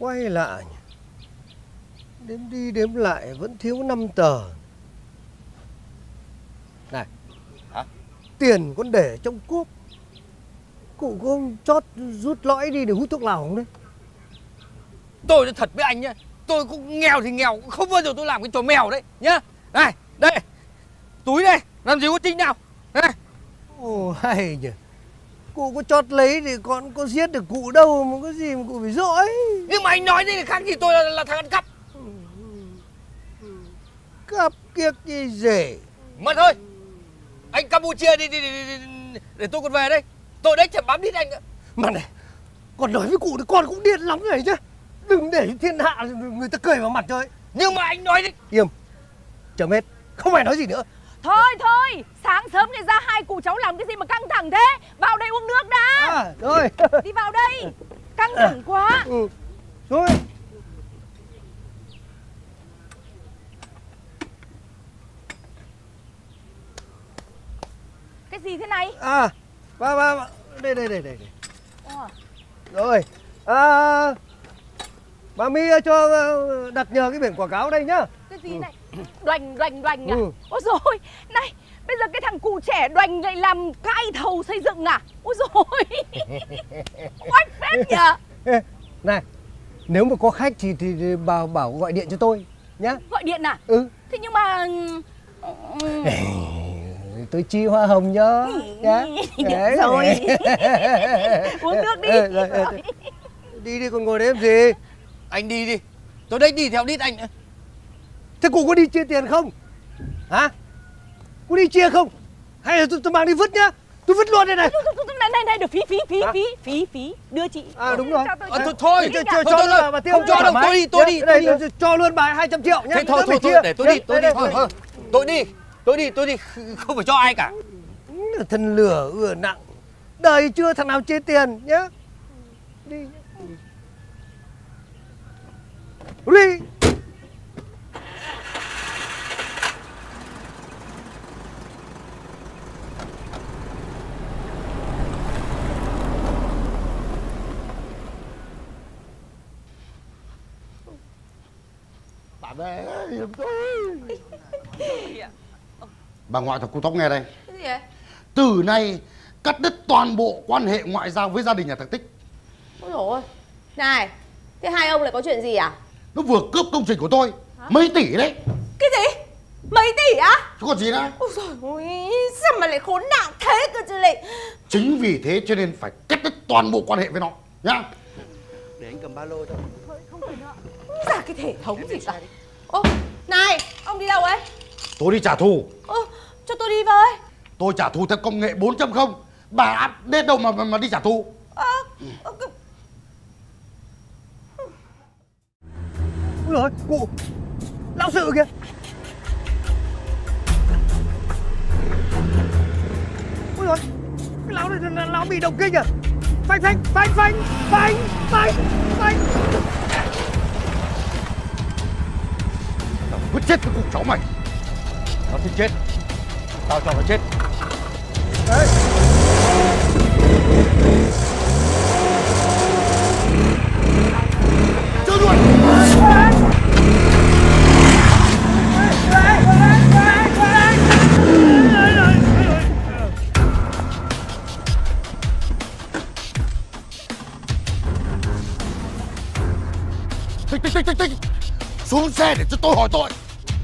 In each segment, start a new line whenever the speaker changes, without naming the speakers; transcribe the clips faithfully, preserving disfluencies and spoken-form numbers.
Quay lại nhỉ? Đếm đi đếm lại vẫn thiếu năm tờ. Này.
Hả?
Tiền con để trong cốp. Cụ có chót rút lõi đi để hút thuốc lào không đấy?
Tôi nói thật với anh nhá, tôi cũng nghèo thì nghèo, không bao giờ tôi làm cái trò mèo đấy nhá. Này, đây, túi đây, làm gì có trinh nào. Đây.
Ồ hay nhỉ. Cụ có chót lấy thì con có giết được cụ đâu mà có gì mà cụ phải dỗi.
Nhưng mà anh nói thế thì khác gì tôi là, là thằng ăn cắp.
Cắp kiếc gì rể.
Mà thôi, anh Campuchia đi, đi, đi, đi, đi để tôi còn về đây. Tôi đấy chẳng bám đít anh nữa.
Mà này, con nói với cụ thì con cũng điên lắm rồi chứ. Đừng để thiên hạ người ta cười vào mặt cho ấy.
Nhưng mà anh nói đấy.
Im, chấm hết, không phải nói gì nữa.
Thôi thôi, sáng sớm này ra hai cụ cháu làm cái gì mà căng thẳng thế? Vào đây uống nước đã.
À, rồi.
Đi vào đây, căng thẳng quá.
Ừ, rồi.
Cái gì thế này?
À, ba ba, ba. Đây, đây, đây, đây.
Ồ.
Rồi, à, bà My cho đặt nhờ cái biển quảng cáo đây nhá.
Cái gì này? Đoành, đoành, đoành à?
Ừ.
Ôi dồi, này, bây giờ cái thằng cụ trẻ đoành lại làm cai thầu xây dựng à? Ôi dồi, oách phết nhỉ?
Này, nếu mà có khách thì, thì, thì bảo bảo gọi điện cho tôi nhá.
Gọi điện à?
Ừ.
Thế nhưng mà...
Tôi chi hoa hồng nhá. Nhá. Đấy.
Rồi. Uống nước đi.
Ừ, rồi, rồi, rồi. Đi đi còn ngồi đấy làm gì?
Anh đi đi, tôi đấy đi theo đít anh nữa.
Thế cụ có đi chia tiền không? Hả? Cụ đi chia không? Hay là tôi, tôi mang đi vứt nhá? Tôi vứt luôn đây này.
Này này này, được phí phí phí phí phí phí đưa chị.
À đúng rồi.
Cho tôi,
À,
cho
thôi
tôi.
thôi,
Cho,
thôi,
cho,
thôi,
cho
thôi,
bà tiêu
không cho đâu,
thoải
tôi
mái.
đi, tôi đi, tôi
Đây,
đi.
cho luôn bà hai trăm triệu nhá.
Thế thôi
Đỡ
thôi
phải
thôi,
chia.
để tôi đi, tôi đi,
Đây,
thôi thôi. Tôi đi, tôi đi, tôi đi, không phải cho ai cả.
Thân lửa ưa nặng. Đời chưa thằng nào chia tiền nhá. Đi. Đi.
Bà về giùm tôi. Bà ngoại thật cô Tóc nghe đây.
Cái gì vậy?
Từ nay cắt đứt toàn bộ quan hệ ngoại giao với gia đình nhà thằng Tích.
Ôi dồi ôi. Này, thế hai ông lại có chuyện gì à?
Nó vừa cướp công trình của tôi. Hả? Mấy tỷ đấy.
Cái gì? Mấy tỷ á?
Chứ còn gì nữa.
Ôi dồi ôi, sao mà lại khốn nạn thế cơ chứ lại.
Chính vì thế cho nên phải cắt đứt toàn bộ quan hệ với nó nhá.
Để anh cầm ba lô cho.
Thôi, không cần nữa. Không ra cái thể thống gì cả. Ô, này, ông đi đâu ấy?
Tôi đi trả thù.
Ô, cho tôi đi với.
Tôi trả thù theo công nghệ bốn chấm không. Bà đến đâu mà, mà mà đi trả thù.
Ơ, à, à,
Ôi giời, cụ lão sự kìa. Ôi giời, cái lão này lão bị động kinh à. Phanh phanh phanh phanh phanh phanh phanh.
Tao quyết chết với cụ cháu mày.
Nó thích chết, tao cho nó chết.
Đấy.
Chưa luôn. Tích tích tích tích tích. Xuống xe để cho tôi hỏi tội.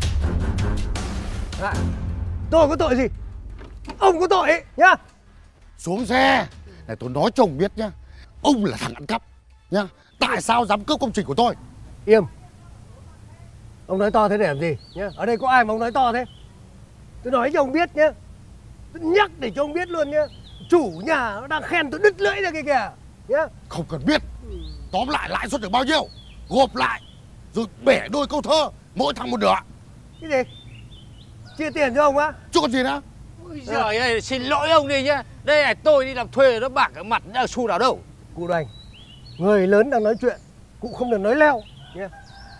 À, tôi có tội gì? Ông có tội ấy, nhá.
Xuống xe. Này tôi nói cho ông biết nhá. Ông là thằng ăn cắp nhá. Tại sao dám cướp công trình của tôi?
Im. Ông nói to thế để làm gì nhá? Ở đây có ai mà ông nói to thế? Tôi nói cho ông biết nhá. Tôi nhắc để cho ông biết luôn nhá. Chủ nhà nó đang khen tôi đứt lưỡi ra kìa kìa nhá.
Không cần biết. Tóm lại lãi suất được bao nhiêu, gộp lại rồi bẻ đôi câu thơ, mỗi thằng một nửa.
Cái gì? Chia tiền cho ông á?
Chứ còn gì nữa.
Ôi giời ơi, xin lỗi ông đi nhá. Đây là tôi đi làm thuê, nó bạc ở mặt đã xu nào đâu.
Cụ Đoành, người lớn đang nói chuyện, cụ không được nói leo nhá.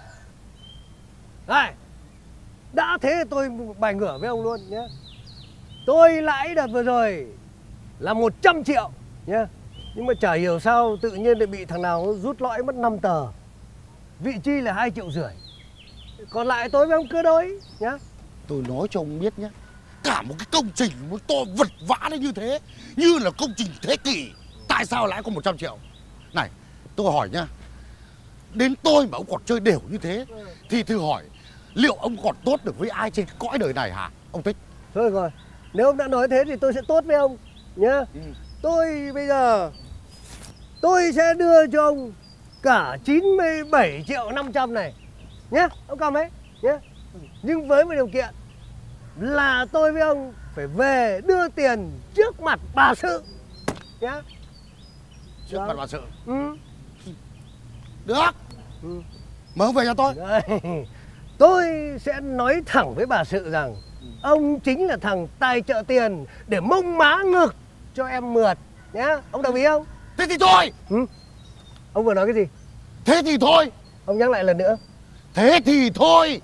Này, đã thế tôi bài ngửa với ông luôn nhé. Tôi lãi đợt vừa rồi là một trăm triệu nhé. Nhưng mà chả hiểu sao tự nhiên lại bị thằng nào rút lõi mất năm tờ. vị chi là hai triệu rưỡi. Còn lại tôi với ông cưa đôi nhá.
Tôi nói cho ông biết nhé, cả một cái công trình một to vật vã như thế, như là công trình thế kỷ, tại sao lại có một trăm triệu? Này, tôi hỏi nhá, đến tôi mà ông còn chơi đều như thế, thì thử hỏi liệu ông còn tốt được với ai trên cõi đời này hả ông Tích?
Thôi rồi, nếu ông đã nói thế thì tôi sẽ tốt với ông nhá. Ừ. Tôi bây giờ tôi sẽ đưa cho ông cả chín mươi bảy triệu năm trăm này nhá, ông cầm đấy nhá. Nhưng với một điều kiện là tôi với ông phải về đưa tiền trước mặt bà sự nhá.
Trước
Được.
mặt bà sự.
Ừ.
Được. Ừ. Mời ông về cho tôi.
Đấy. Tôi sẽ nói thẳng với bà sự rằng ông chính là thằng tài trợ tiền để mông má ngực cho em mượt nhá. Ông đồng ý không?
Thế thì thôi.
Ừ. Ông vừa nói cái gì?
Thế thì thôi.
Ông nhắc lại lần nữa.
Thế thì thôi.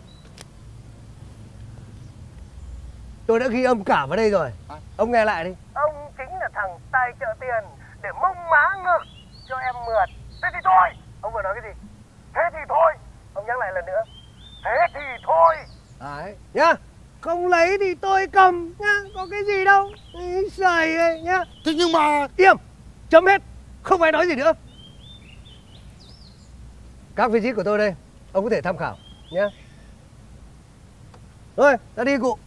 Tôi đã ghi âm cả vào đây rồi. À? Ông nghe lại đi. Ông chính là thằng tài trợ tiền để mông má ngực cho em mượt. Thế thì thôi. Ông vừa nói cái gì? Thế thì thôi. Ông nhắc lại lần nữa. Thế thì thôi. Đấy nhá. Không lấy thì tôi cầm nhá. Có cái gì đâu. Xài ấy nhá.
Thế nhưng mà...
Im. Chấm hết. Không phải nói gì nữa. Các vị trí của tôi đây, ông có thể tham khảo nhé. Rồi, ra đi cụ.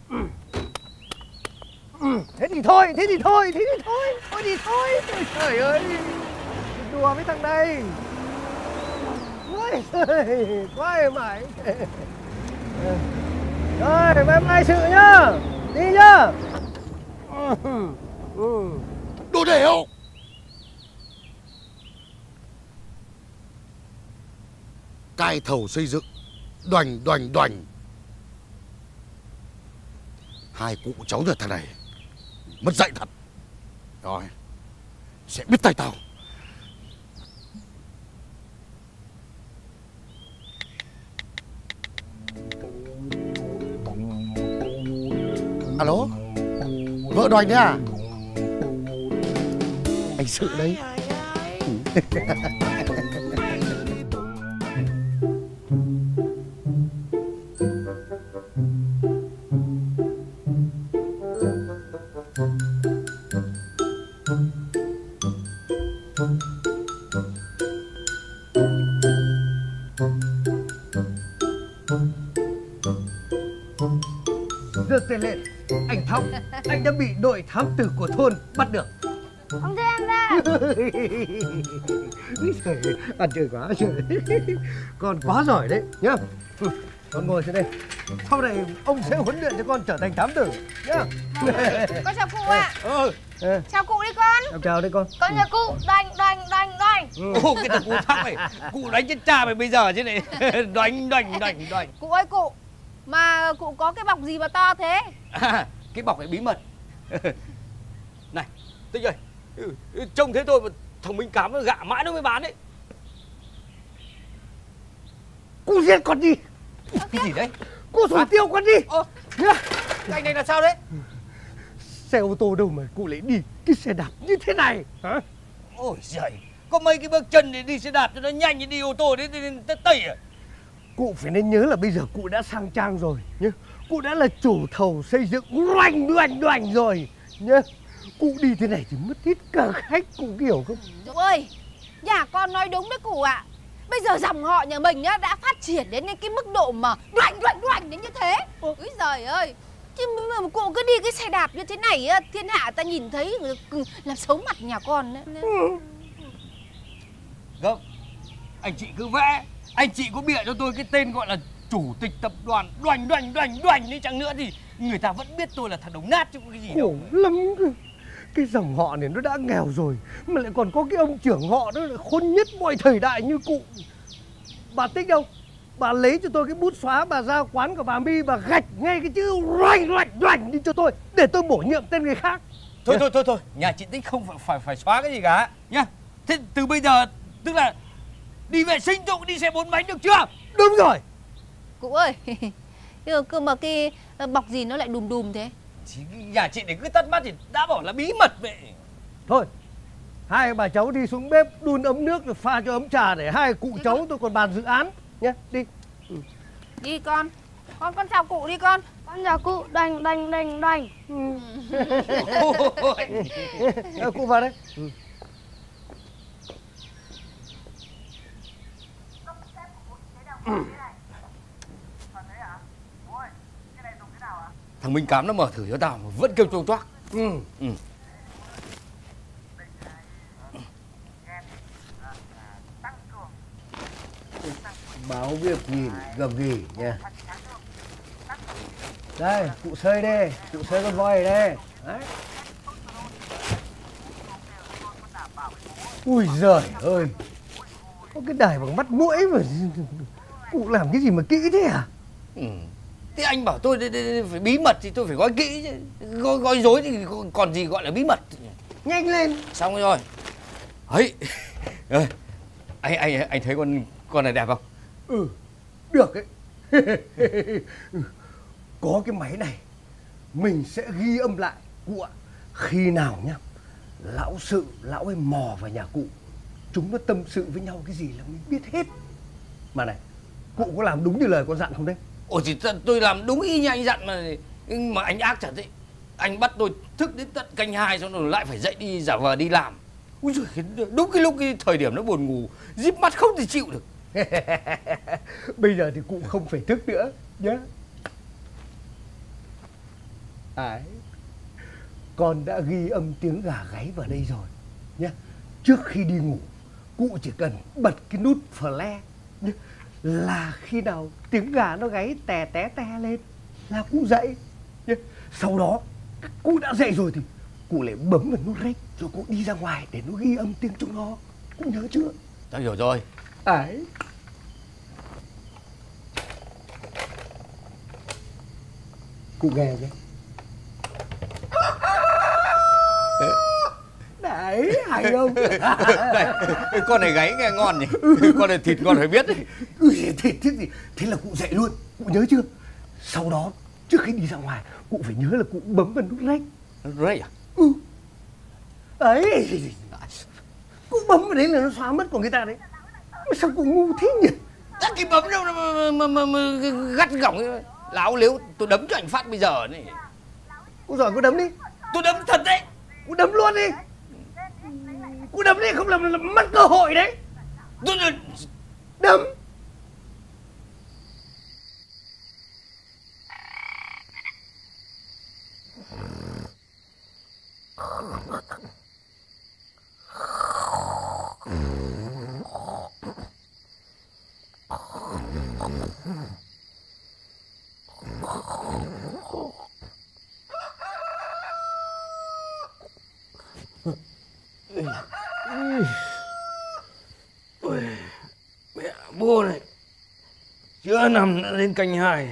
Thế thì thôi, thế thì thôi, thế thì thôi, thôi thì thôi. Ôi trời ơi, đùa với thằng đây. Ôi trời, quá êm ái. Rồi, bye bye sự nhá. Đi nhá.
Đồ đểu. Cai thầu xây dựng, đoành đoành đoành. Hai cụ cháu nhà thằng này mất dạy thật. Rồi, sẽ biết tay tao. Alo, vợ Đoành đấy à? Anh Sự đấy.
Giơ tay lên, anh Thóc, anh đã bị đội thám tử của thôn bắt được.
Ông thấy em ra.
Ăn chơi quá trời. Con quá giỏi đấy nhá. Con ngồi xuống đây. Sau này ông sẽ huấn luyện cho con trở thành thám tử nhá.
Con chào cụ ạ.
Ừ. Ừ.
Chào cụ đi con.
Chào chào đây con.
Con chào cụ. Đoành đoành đoành đoành.
Ô, cái thằng cụ Thóc này, cụ đánh chết cha mày bây giờ chứ này. Đoành đoành đoành đoành.
Cụ ơi cụ, mà cụ có cái bọc gì mà to thế?
À, cái bọc này bí mật. Này, Tích ơi, trông thế thôi mà thằng Minh Cám nó gạ mãi nó mới bán đấy.
Cô giết con đi.
Cái gì đấy?
Cô thủ tiêu con đi.
Ơ, anh này là sao đấy?
Xe ô tô đâu mà cụ lại đi cái xe đạp như thế này hả?
Ôi giời, có mấy cái bước chân để đi xe đạp cho nó nhanh như đi ô tô đến tây à?
Cụ phải nên nhớ là bây giờ cụ đã sang trang rồi nhá. Cụ đã là chủ thầu xây dựng đoành đoành đoành rồi nhá. Cụ đi thế này thì mất hết cả khách, cụ hiểu không?
Dục ơi, nhà con nói đúng đấy cụ ạ. À. Bây giờ dòng họ nhà mình nhá đã phát triển đến cái mức độ mà đoành đoành đoành đến như thế. Úi giời ơi, chứ mà cụ cứ đi cái xe đạp như thế này thiên hạ ta nhìn thấy làm xấu mặt nhà con đấy.
Không, anh chị cứ vẽ, anh chị có bịa cho tôi cái tên gọi là chủ tịch tập đoàn đoành đoành đoành đoành đi chăng nữa thì người ta vẫn biết tôi là thằng đồng nát chứ có cái gì đâu.
Khổ lắm. Cái dòng họ này nó đã nghèo rồi mà lại còn có cái ông trưởng họ đó là khôn nhất mọi thời đại như cụ. Bà Tích đâu? Bà lấy cho tôi cái bút xóa, bà ra quán của bà My, bà gạch ngay cái chữ đoành đoành đoành đi cho tôi để tôi bổ nhiệm tên người khác.
Thôi thôi thôi thôi, nhà chị Tích không phải phải phải xóa cái gì cả nhá. Thế từ bây giờ tức là đi vệ sinh tôi cũng đi xe bốn bánh được chưa?
Đúng rồi.
Cụ ơi, cơ mà cái bọc gì nó lại đùm đùm thế?
Chỉ nhà chị để cứ tắt mắt thì đã bảo là bí mật vậy.
Thôi, hai bà cháu đi xuống bếp đun ấm nước rồi pha cho ấm trà để hai cụ cháu tôi còn bàn dự án nhá, đi. Ừ.
Đi con. Con con chào cụ đi con.
Con chào cụ, đoành đoành đoành đoành.
Ừ. À, cụ vào đây. Ừ.
Thằng Minh Cám nó mở thử cho tao mà vẫn kêu trâu toác.
Ừ.
Ừ.
Báo việc gì gặp gì nha. Đây, cụ sơi đây, cụ sơi con voi đây. Đấy. Ui giời ơi, có cái đài bằng mắt mũi mà cụ làm cái gì mà kỹ thế à?
Ừ. Thế anh bảo tôi đi, đi, đi, phải bí mật thì tôi phải gói kỹ chứ. Gói, gói dối thì còn gì gọi là bí mật.
Nhanh lên.
Xong rồi. Ấy. anh anh anh thấy con con này đẹp không?
Ừ, được ấy. Có cái máy này mình sẽ ghi âm lại cụ ạ. Khi nào nhá lão sự lão ấy mò vào nhà cụ, chúng nó tâm sự với nhau cái gì là mình biết hết. Mà này, cụ có làm đúng như lời con dặn không đấy?
Ồ thì tôi làm đúng y như anh dặn mà. Mà anh ác thật đấy. Anh bắt tôi thức đến tận canh hai xong rồi lại phải dậy đi giả vờ đi làm. Úi giời, đúng cái lúc cái thời điểm nó buồn ngủ, díp mắt không thể chịu được.
Bây giờ thì cụ không phải thức nữa nhá. Ấy, con đã ghi âm tiếng gà gáy vào đây rồi nhá. Trước khi đi ngủ, cụ chỉ cần bật cái nút flash nhá, là khi nào tiếng gà nó gáy tè té te lên là cụ dậy nhá. Sau đó cụ đã dậy rồi thì cụ lại bấm vào nút rec rồi cụ đi ra ngoài để nó ghi âm tiếng chúng nó. Cụ nhớ chưa?
Tao hiểu rồi.
Ấy. Cụ nghe nhé. Đấy, hay không?
Này, con này gáy nghe ngon nhỉ. Con này thịt ngon phải biết đấy.
Ừ, thịt thế gì? Thế là cụ dậy luôn. Cụ nhớ chưa? Sau đó trước khi đi ra ngoài cụ phải nhớ là cụ bấm vào nút rec.
Rec à?
Ừ. Đấy. Cụ bấm vào đấy là nó xóa mất của người ta đấy. Mà sao cụ ngu thế nhỉ?
Ta cái bấm đâu mà, mà, mà, mà gắt gỏng ấy. Láo liếu tôi đấm cho anh phát bây giờ này.
Cụ giỏi cụ đấm đi.
Tôi đấm thật đấy.
Cụ đấm luôn đi. Cụ đấm đi, không làm, làm mất cơ hội đấy.
Tôi
đấm.
Mẹ bố này chưa nằm đã đến canh hai.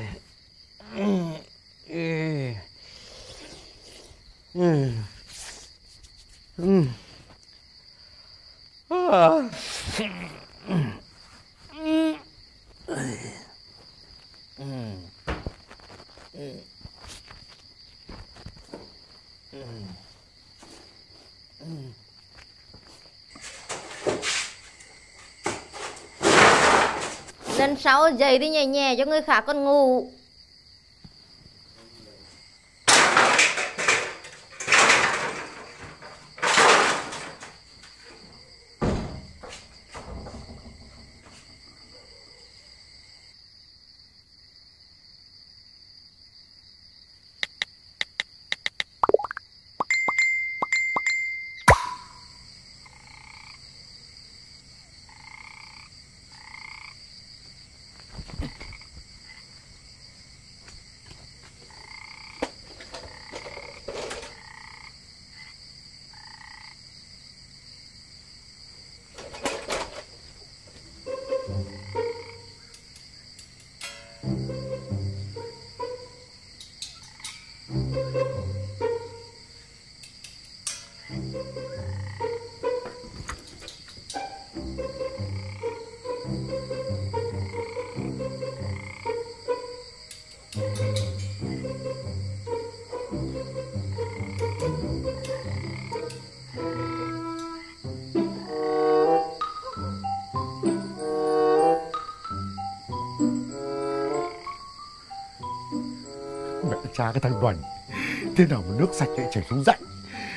Lần sau dậy đi nhẹ nhẹ cho người khác còn ngủ.
Mẹ cha cái thằng Đoành, thế nào mà nước sạch lại chảy xuống rãnh.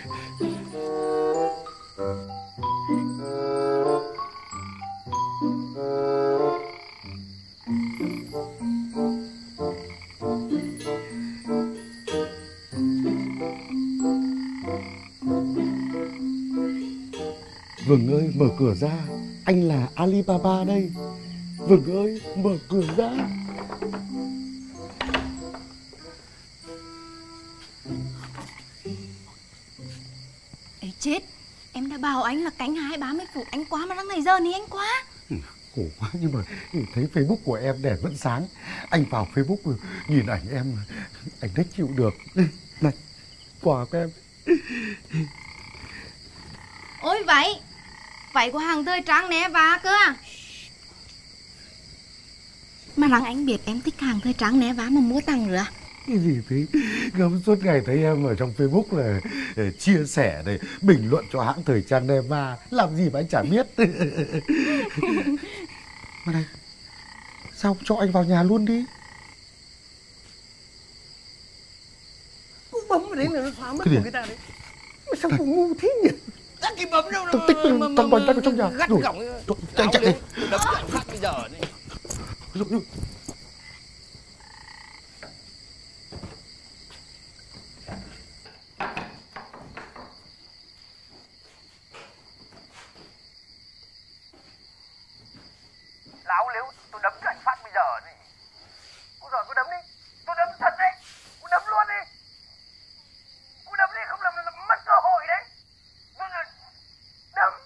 Vừng ơi, mở cửa ra, anh là Alibaba đây. Vừng ơi, mở cửa ra.
Ấy chết, em đã bảo anh là cánh hai ba mươi phút anh quá mà đang này giờ thì anh quá.
Ừ, khổ quá, nhưng mà thấy Facebook của em đèn vẫn sáng. Anh vào Facebook nhìn ảnh em, anh rất chịu được. Này, quà của em.
Ôi vậy, váy của hàng thời trang né vá cơ à? Mà rằng anh biết em thích hàng thời trang né vá mà mua tặng nữa.
Cái gì thế? Ngâm suốt ngày thấy em ở trong Facebook là chia sẻ này, bình luận cho hãng thời trang Neva. Làm gì mà anh chả biết. Mà này, sao không cho anh vào nhà luôn đi?
Cứ bấm vào đấy là nó phá mất của người ta đấy. Mà sao cũng ngu thế nhỉ?
Ta kịp bấm đâu.
Thằng Tích thằng Đoành đang ở trong nhà.
Gắt gỏng.
Chạy chạy đi.
Đấm lại phát bây giờ này.
Láo nếu tôi đấm cho anh phát bây giờ này. Ôi giời, cô đấm đi. Tôi đấm thật đấy. Cô đấm luôn đi. Cô đấm đi, không làm là mất cơ hội đấy. Đấm.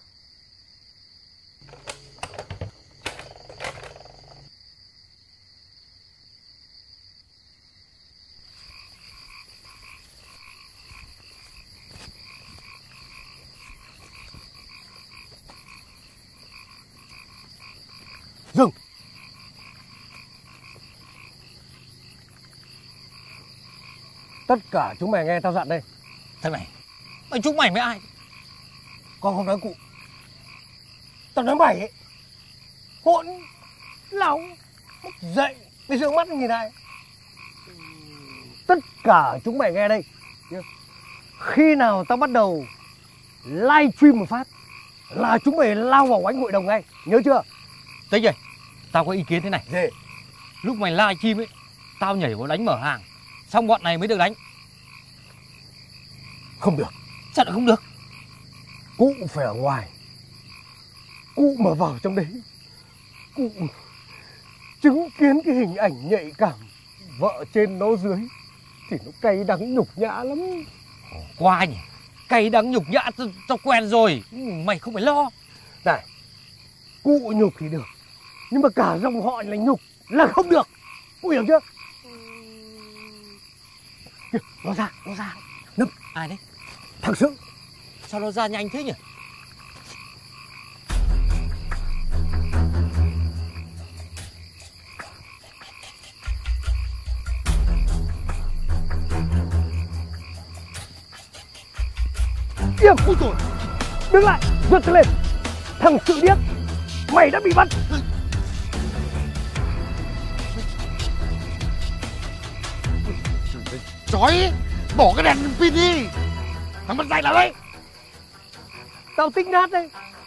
Dừng. Tất cả chúng mày nghe tao dặn đây.
Thằng này, mày chúng mày với ai?
Con không nói cụ. Tao nói mày ấy. Hỗn láo mất dậy. Bây giờ mắt nhìn này. Tất cả chúng mày nghe đây. Khi nào tao bắt đầu live stream một phát là chúng mày lao vào oánh hội đồng ngay. Nhớ chưa?
Tích ơi, tao có ý kiến thế này.
Gì?
Lúc mày live stream ấy, tao nhảy vào đánh mở hàng, xong bọn này mới được đánh.
Không được.
Sao lại không được?
Cụ phải ở ngoài. Cụ mà vào trong đấy, cụ chứng kiến cái hình ảnh nhạy cảm vợ trên nó dưới thì nó cay đắng nhục nhã lắm.
Qua nhỉ, cay đắng nhục nhã tao, tao quen rồi. Mày không phải lo.
Này, cụ nhục thì được, nhưng mà cả dòng họ là nhục là không được. Cụ hiểu chưa? Kìa, nó ra, nó ra. Nấp.
Ai đấy?
Thằng Sự.
Sao nó ra nhanh thế nhỉ?
Im! Ôi trời! Đứng lại! Giật tay lên! Thằng Sự điếc! Mày đã bị bắt!
Chói! Bỏ cái đèn pin đi! Thằng mất dạy nào đấy?
Tao tích nát đây!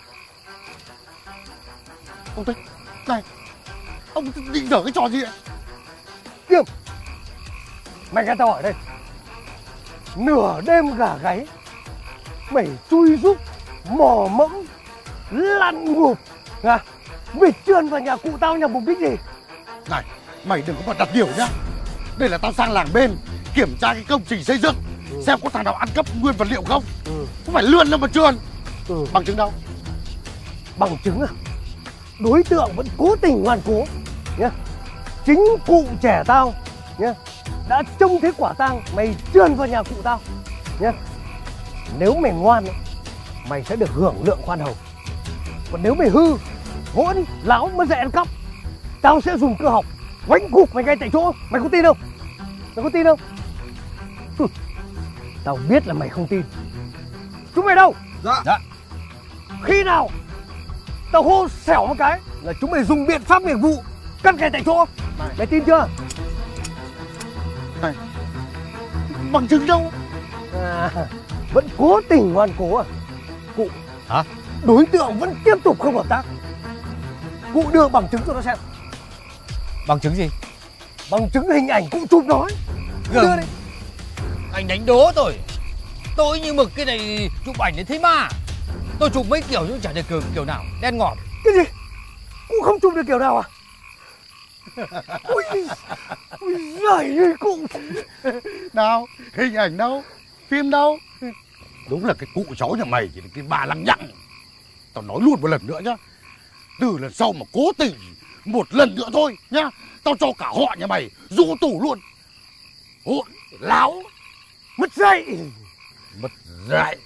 Ông Tích! Này! Ông định dở cái trò gì ạ?
Im! Mày nghe tao hỏi đây! Nửa đêm gà gáy mày chui rúc mò mẫm lăn ngụp à? Mày trườn vào nhà cụ tao nhằm mục đích gì?
Này, mày đừng có mà đặt điều nhá. Đây là tao sang làng bên kiểm tra cái công trình xây dựng, ừ. xem có thằng nào ăn cắp nguyên vật liệu không. ừ. Không phải lươn đâu mà trườn. ừ. Bằng chứng đâu?
Bằng chứng à? Đối tượng vẫn cố tình ngoan cố nhá. Chính cụ trẻ tao nhá đã trông thấy quả tang mày trườn vào nhà cụ tao nhá. Nếu mày ngoan ấy, mày sẽ được hưởng lượng khoan hồng. Còn nếu mày hư, hỗn, láo, mất dạy ăn cắp, tao sẽ dùng cơ học quánh cục mày ngay tại chỗ. Mày có tin không? Mày có tin không? Hừ. Tao biết là mày không tin. Chúng mày đâu?
Dạ. Dạ.
Khi nào tao hô xẻo một cái là chúng mày dùng biện pháp nghiệp vụ cắt ngay tại chỗ. Mày, mày tin chưa?
Này, Bằng chứng đâu?
À, vẫn cố tình ngoan cố à? Cụ
Hả?
đối tượng vẫn tiếp tục không hợp tác. Cụ đưa bằng chứng cho nó xem.
Bằng chứng gì?
Bằng chứng hình ảnh cụ chụp nó ấy. Đưa
Gừng.
đi.
Anh đánh đố tôi. Tôi như mực cái này chụp ảnh đến thấy ma. Tôi chụp mấy kiểu nhưng chả được kiểu, kiểu nào đen ngòm.
Cái gì? Cụ không chụp được kiểu nào à? Ui, ui giời ơi cụ.
Nào, hình ảnh đâu? Phim đâu? Đúng là cái cụ cháu nhà mày chỉ là cái bà lăng nhăng. Tao nói luôn một lần nữa nhá. Từ lần sau mà cố tình một lần nữa thôi nhá, tao cho cả họ nhà mày rũ tủ luôn. Hỗn láo.
Mất dạy.
Mất dạy.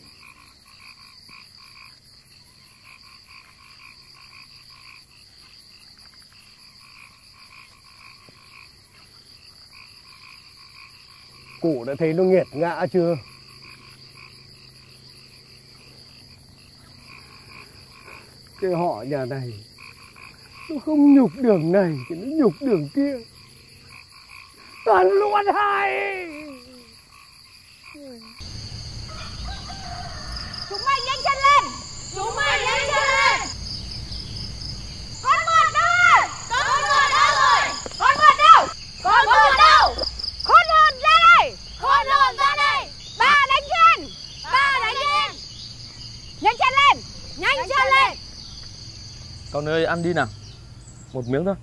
Cụ đã thấy nó nghiệt ngã chưa? Cái họ nhà này nó không nhục đường này thì nó nhục đường kia. Toàn luôn hai.
Chúng mày nhanh chân lên. Chúng mày nhanh chân lên. Con mượn đâu? Con mượn đâu rồi? Con mượn đâu? Con mượn đâu? Con mượn ra đây. Con mượn ra đây. Bà đánh ghen. Bà đánh ghen. Nhanh chân lên. Nhanh chân lên.
Con ơi, ăn đi nào. Một miếng thôi.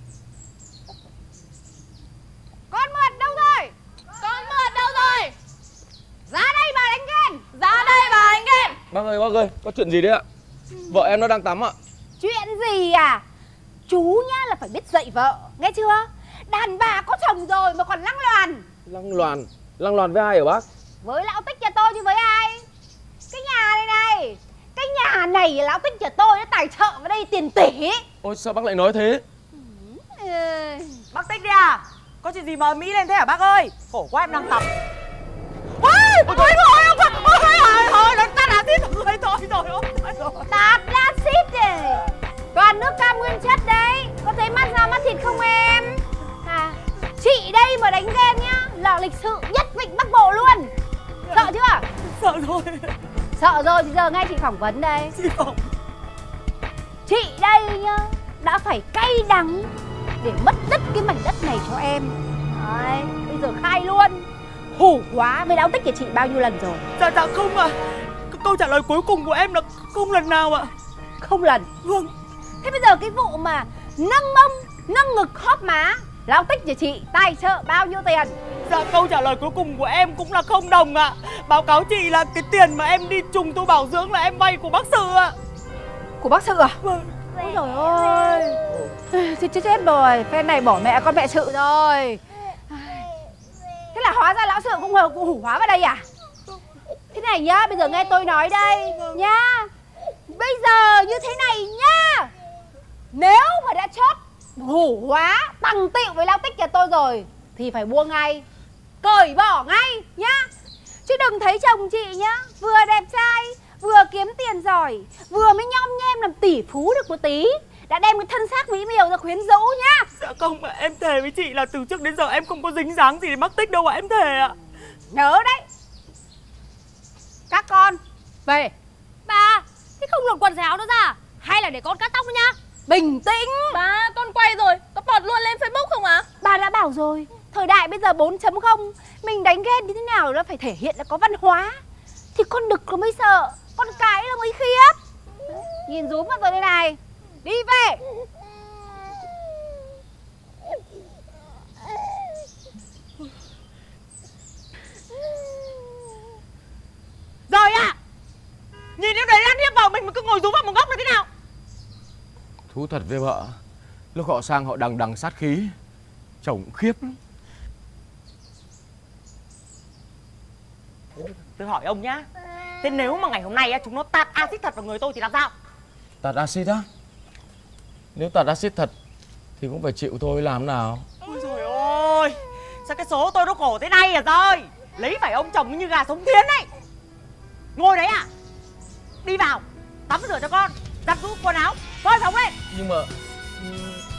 Con mượn đâu rồi? Con mượn đâu rồi? Ra đây bà đánh ghen. Ra đây bà đánh ghen.
Bác ơi, bác ơi, có chuyện gì đấy ạ? Vợ em nó đang tắm ạ.
Chuyện gì à? Chú nhá là phải biết dạy vợ, nghe chưa? Đàn bà có chồng rồi mà còn lăng loàn.
Lăng loàn? Lăng loàn với ai hả bác?
Với lão Tích nhà tôi chứ với ai? Cái nhà này này, cái nhà này lão Tích nhà tôi nó tài trợ vào đây tiền tỷ.
Ôi sao bác lại nói thế?
Ừ.
Bác Tích đi à? Có chuyện gì mà ầm ĩ lên thế hả bác ơi? Khổ quá em đang tắm. Ôi, ôi rồi ông ơi, ôi thôi, nó tắt axit rồi, thôi rồi, ôi rồi.
Tạt axit này. Toàn nước cam nguyên chất đấy. Có thấy mắt da mắt thịt không em? À, chị đây mà đánh ghen nhá là lịch sự nhất Vịnh Bắc Bộ luôn. Sợ chưa?
Sợ rồi.
Sợ rồi thì giờ ngay chị phỏng vấn đây.
Chị phỏng.
Chị đây nhá đã phải cay đắng để mất đứt cái mảnh đất này cho em. Đấy, bây giờ khai luôn. Hủ quá với lão Tích của chị bao nhiêu lần rồi?
Dạ dạ không ạ. À. Câu trả lời cuối cùng của em là không lần nào ạ. À.
Không lần.
Vâng.
Thế bây giờ cái vụ mà nâng mông, nâng ngực hóp má, lão Tích của chị tài trợ bao nhiêu tiền?
Dạ câu trả lời cuối cùng của em cũng là không đồng ạ. À. Báo cáo chị là cái tiền mà em đi trùng tu bảo dưỡng là em vay của bác Sự ạ. À.
Của bác Sự à?
Vâng.
Ôi trời ơi. Chết chết chết rồi, phen này bỏ mẹ con mẹ Sự rồi. Thế là hóa ra lão Sự cũng ngờ cụ hủ hóa vào đây à? Thế này nhá, bây giờ nghe tôi nói đây nhá. Bây giờ như thế này nhá. Nếu mà đã chót hủ hóa tằng tịu với lão Tích nhà tôi rồi thì phải buông ngay, cởi bỏ ngay nhá. Chứ đừng thấy chồng chị nhá vừa đẹp trai, vừa kiếm tiền giỏi, vừa mới nhom nhem làm tỷ phú được một tí đã đem cái thân xác mỹ miều ra quyến rũ nhá.
Dạ không ạ, em thề với chị là từ trước đến giờ em không có dính dáng gì đến bác Tích đâu ạ, em thề ạ.
Nhớ đấy. Các con về.
Bà, thế không lột quần áo nữa ra hay là để con cắt tóc nhá?
Bình tĩnh.
Bà, con quay rồi, có post luôn lên Facebook không ạ? À?
Bà đã bảo rồi, thời đại bây giờ bốn chấm không, mình đánh ghen như thế nào nó phải thể hiện là có văn hóa. Thì con đực nó mới sợ, con cái nó mới khiếp. Nhìn rúm vào tôi đây này. Đi về.
Rồi ạ. À. Nhìn em đấy ăn hiếp vào mình mà cứ ngồi rúm vào một góc là thế nào?
Thú thật với vợ, lúc họ sang họ đằng đằng sát khí, chồng khiếp lắm.
Tôi hỏi ông nhá. Thế nếu mà ngày hôm nay chúng nó tạt axit thật vào người tôi thì làm sao?
Tạt axit á? Nếu tạt axit thật thì cũng phải chịu thôi, làm nào.
Ôi trời ơi, sao cái số tôi nó khổ thế này à rồi? Lấy phải ông chồng như gà sống thiến ấy. Ngồi đấy à? Đi vào, tắm rửa cho con, giặt giũ quần áo, coi phóng lên.
Nhưng mà